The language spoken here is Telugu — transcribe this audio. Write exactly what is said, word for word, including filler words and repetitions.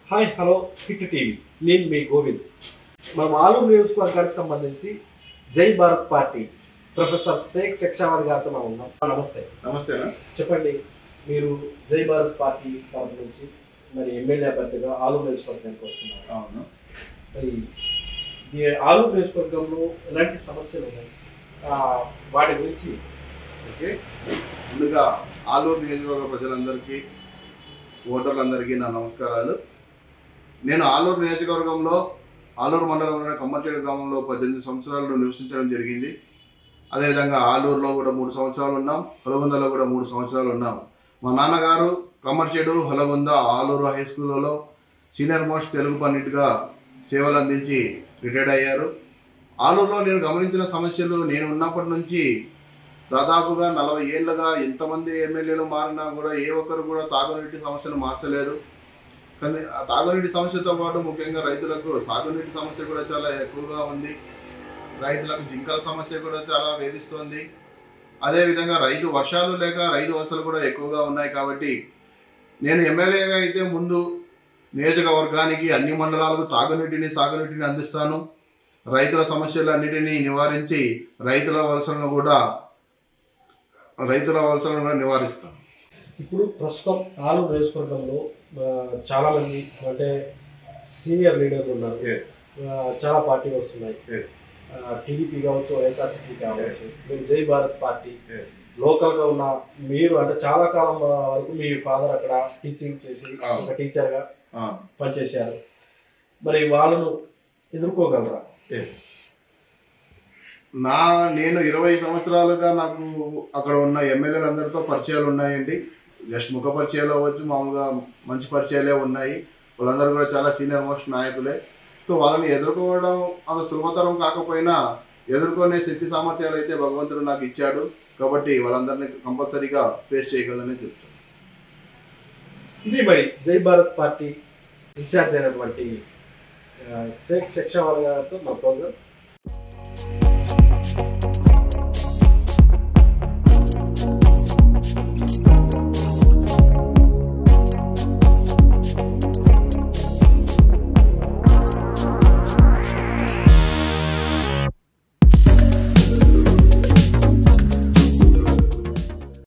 హాయ్ హలో హిట్ టీవీ నేను మీ గోవింద్. మనం ఆలూరు నియోజకవర్గానికి సంబంధించి జై భారత్ పార్టీ ప్రొఫెసర్ షేక్ శిక్షావత్ గారితో మనం ఉన్నాం. నమస్తే. నమస్తే. చెప్పండి, మీరు జై భారత్ పార్టీ తరఫు నుంచి మరి ఎమ్మెల్యే అభ్యర్థిగా ఆలూరు నియోజకవర్గానికి వస్తున్నారు. అవును. మరి ఈ ఆలూరు నియోజకవర్గంలో ఎలాంటి సమస్యలు ఉన్నాయి, వాటి గురించి? ఓకే, ముందుగా ఆలూరు నియోజకవర్గ ప్రజలందరికీ, ఓటర్లందరికీ నా నమస్కారాలు. నేను ఆలూరు నియోజకవర్గంలో ఆలూరు మండలంలోని కమ్మర్చేడు గ్రామంలో పద్దెనిమిది సంవత్సరాలు నివసించడం జరిగింది. అదేవిధంగా ఆలూరులో కూడా మూడు సంవత్సరాలు ఉన్నాం, హొలగుందలో కూడా మూడు సంవత్సరాలు ఉన్నాం. మా నాన్నగారు కమ్మర్చేడు, హొలగుంద, ఆలూరు హై స్కూళ్ళలో సీనియర్ మోస్ట్ తెలుగు పండిట్గా సేవలు అందించి రిటైర్డ్ అయ్యారు. ఆలూరులో నేను గమనించిన సమస్యలు, నేను ఉన్నప్పటి నుంచి దాదాపుగా నలభై ఏళ్ళుగా ఎంతమంది ఎమ్మెల్యేలు మారినా కూడా ఏ ఒక్కరు కూడా తాగునీటి సమస్యను మార్చలేదు. కానీ ఆ తాగునీటి సమస్యతో పాటు ముఖ్యంగా రైతులకు సాగునీటి సమస్య కూడా చాలా ఎక్కువగా ఉంది. రైతులకు జింకల సమస్య కూడా చాలా వేధిస్తుంది. అదేవిధంగా రైతు వర్షాలు లేక రైతు వర్షాలు కూడా ఎక్కువగా ఉన్నాయి. కాబట్టి నేను ఎమ్మెల్యేగా అయితే ముందు నియోజకవర్గానికి అన్ని మండలాలకు తాగునీటిని సాగునీటిని అందిస్తాను. రైతుల సమస్యలన్నిటినీ నివారించి రైతుల వలసలను కూడా రైతుల వలసలను కూడా నివారిస్తాను. ఇప్పుడు ప్రస్తుతం ఆలూరు నియోజకవర్గంలో చాలా మంది అంటే సీనియర్ లీడర్లు ఉన్నారు. చాలా పార్టీలు వస్తున్నాయి. టీడీపీ కావచ్చు, వైఎస్ఆర్సీపీ కావచ్చు, మీరు జై భారత్ పార్టీ లోకల్గా ఉన్న మీరు అంటే చాలా కాలం వరకు మీ ఫాదర్ అక్కడ టీచింగ్ చేసి ఒక టీచర్గా పనిచేశారు. మరి వాళ్ళను ఎదుర్కోగలరా? నా నేను ఇరవై సంవత్సరాలుగా నాకు అక్కడ ఉన్న ఎమ్మెల్యేలందరితో పరిచయాలు ఉన్నాయండి. జస్ట్ ముఖ పరిచయాలు అవ్వచ్చు, మామూలుగా మంచి పరిచయాలే ఉన్నాయి. వాళ్ళందరూ కూడా చాలా సీనియర్ మోస్ట్ నాయకులే. సో వాళ్ళని ఎదుర్కోవడం అంత సులభతరం కాకపోయినా ఎదుర్కొనే శక్తి సామర్థ్యాలు అయితే భగవంతుడు నాకు ఇచ్చాడు. కాబట్టి వాళ్ళందరినీ కంపల్సరీగా ఫేస్ చేయగలనని చెప్తాను. ఇది మరి జై భారత్ పార్టీ ఇన్ఛార్జ్ అయినటువంటి షేక్ శిక్షావత్ గారితో మా ప్రోగ్రామ్.